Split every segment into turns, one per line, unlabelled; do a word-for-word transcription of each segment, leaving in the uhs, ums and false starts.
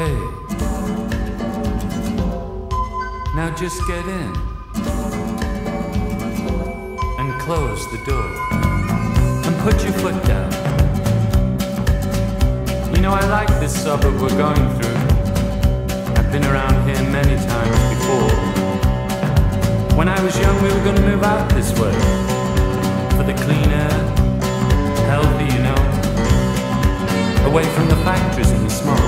Okay. Now just get in and close the door and put your foot down. You know, I like this suburb we're going through. I've been around here many times before. When I was young, we were going to move out this way for the clean air, healthy, you know, away from the factories and the smoke.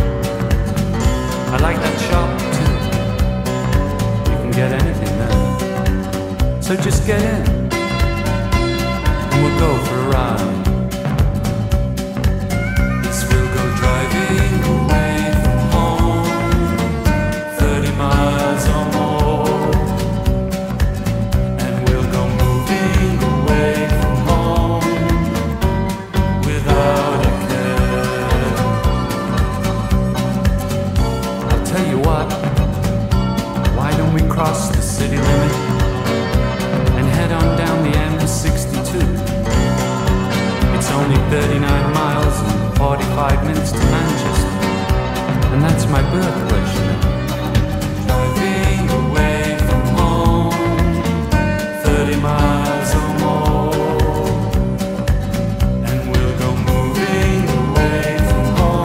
I like that shop too. You can get anything there. So just get in and we'll go for a ride. Yes, we'll go driving away from home, thirty miles or more. And we'll go moving away from home without a care. I'll tell you what, why don't we cross the city limit and head on down the M sixty-two? It's only thirty-nine miles and forty-five minutes to Manchester, and that's my birthplace, you know. Driving away from home, thirty miles or more, and we'll go moving away from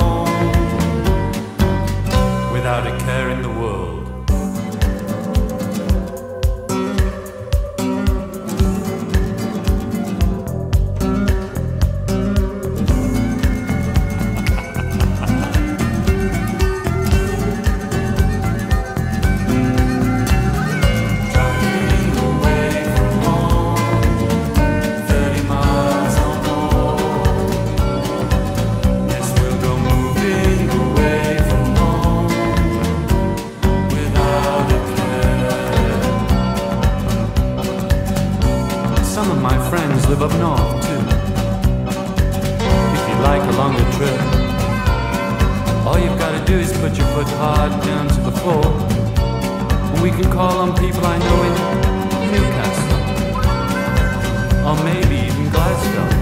home without a care in the world. Some of my friends live up north too. If you'd like a longer trip, all you've got to do is put your foot hard down to the floor, and we can call on people I know in Newcastle, or maybe even Glasgow.